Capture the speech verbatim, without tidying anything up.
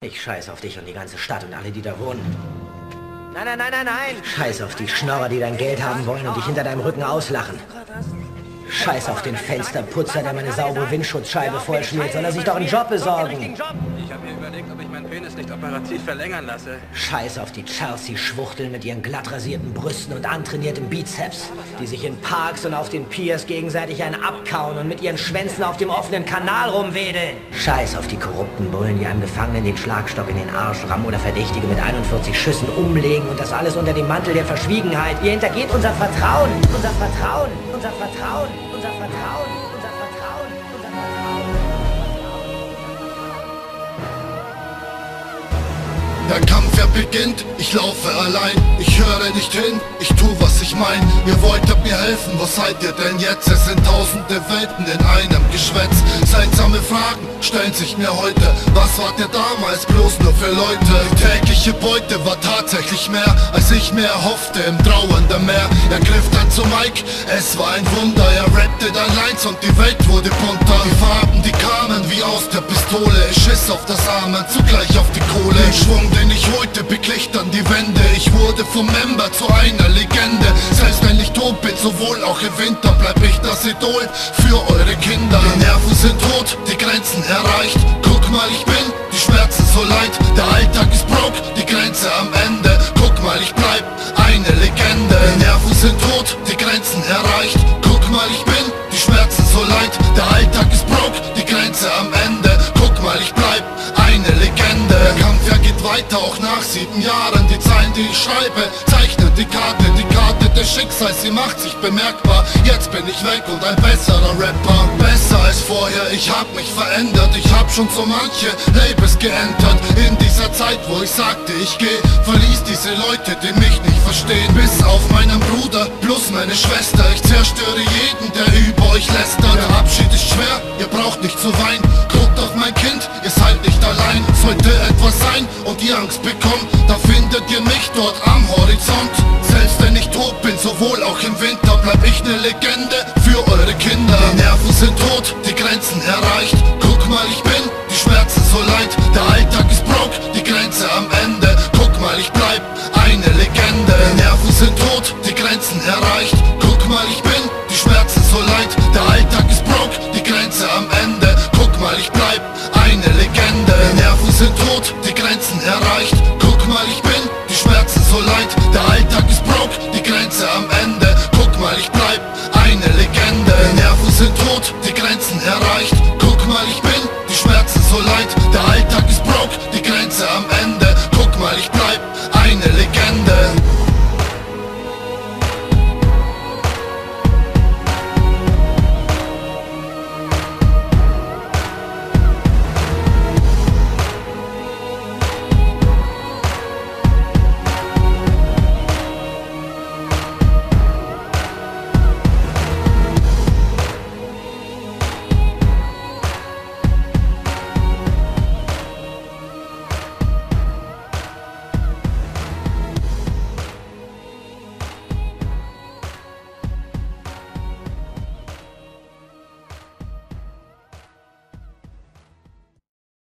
Ich scheiß auf dich und die ganze Stadt und alle, die da wohnen. Nein, nein, nein, nein, nein! Scheiß auf die Schnorrer, die dein Geld haben wollen und dich hinter deinem Rücken auslachen. Scheiß auf den Fensterputzer, der meine saubere Windschutzscheibe vollschmiert. Soll er sich doch einen Job besorgen? Ich habe mir überlegt, ob ich meinen Penis nicht operativ verlängern lasse. Scheiß auf die Chelsea-Schwuchteln mit ihren glatt rasierten Brüsten und antrainiertem Bizeps, die sich in Parks und auf den Piers gegenseitig einen abkauen und mit ihren Schwänzen auf dem offenen Kanal rumwedeln. Scheiß auf die korrupten Bullen, die einem Gefangenen den Schlagstock in den Arsch rammen oder Verdächtige mit einundvierzig Schüssen umlegen und das alles unter dem Mantel der Verschwiegenheit. Ihr hintergeht unser Vertrauen, unser Vertrauen, unser Vertrauen, unser Vertrauen, unser Vertrauen, unser Vertrauen. Der Kampf, er beginnt, ich laufe allein, ich höre nicht hin, ich tu, was ich mein. Ihr wolltet mir helfen, was seid ihr denn jetzt? Es sind tausende Welten in einem Geschwätz. Seltsame Fragen stellen sich mir heute. Was wart ihr damals bloß nur für Leute? Die tägliche Beute war tatsächlich mehr, als ich mir erhoffte im trauernden Meer. Er griff dann zu Mike, es war ein Wunder. Er rappte dann Lines und die Welt wurde bunter. Die Farben, die kamen wie aus der Pistole. Ich schiss auf das Amen, zugleich auf die Kohle. Den Schwung, den ich holte, beglich dann die Wände. Ich wurde vom Member zu einer Legende. Selbst wenn ich tot bin, sowohl auch im Winter, bleib ich das Idol für eure Kinder. Die Nerven sind tot, die Grenzen erreicht. Guck mal, ich bin die Schmerzen so leid. Der Alltag ist broke, die Grenze am Ende. Guck mal, ich bleib eine Legende. Die Nerven sind tot, die Grenzen erreicht. Guck mal, ich bin die Schmerzen so leid. Der Alltag ist broke, die Grenze am Ende. Guck mal, ich bleib eine Legende. Der Kampf, ja, geht weiter, auch nach sieben Jahren. Die Zeilen, die ich schreibe, zeichnen die Karte. Die Karte des Schicksals, sie macht sich bemerkbar. Jetzt bin ich weg und ein besserer Rapper. Besser als vorher, ich hab mich verändert. Ich hab schon so manche Labels geentert. In dieser Zeit, wo ich sagte, ich geh, verließ diese Leute, die mich nicht verstehen. Bis auf meinen Bruder plus meine Schwester. Ich zerstöre jeden, der über euch lästert. Der Abschied ist schwer, ihr braucht nicht zu weinen. Guckt auf mein Kind, ihr seid nicht allein. Sollte etwas sein und ihr Angst bekommt, da findet ihr mich dort am Horizont. Selbst wenn ich tot bin, sowohl auch im Winter, bleib ich ne Legende für eure Kinder. Die Nerven sind tot, die Grenzen erreicht. Guck mal, ich bin die Schmerzen so leid. Der Alltag ist